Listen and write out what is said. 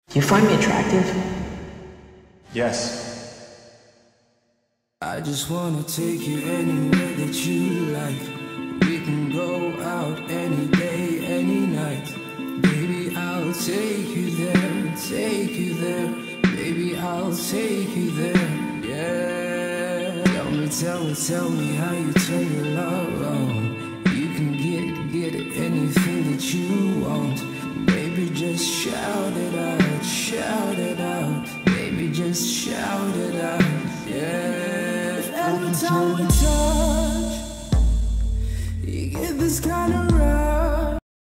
Do you find me attractive? Yes. I just wanna take you anywhere that you like. We can go out any day, any night. Baby, I'll take you there, take you there. Baby, I'll take you there, yeah. Tell me how you turn your love on. You can get anything that you want. Baby, just shout it out, shout it out. Baby, just shout it out, yeah. Every time we talk